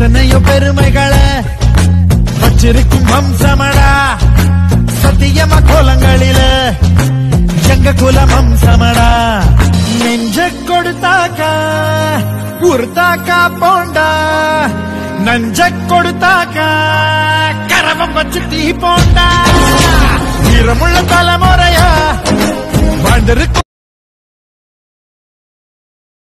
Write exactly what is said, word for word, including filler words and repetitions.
எத்தனையோ பெருமைகளை வச்சிருக்கும் வம்சமடா சத்தியமா கோலங்களில எங்க குலம் வம்சமடா. நெஞ்ச கொடுத்தாக்கா உருத்தாக்கா போண்டா, நஞ்ச கொடுத்தாக்கா கரவம் வச்சு தீ போண்டா. வீரமுள்ள தலைமுறையா வாழ்ந்திருக்கும்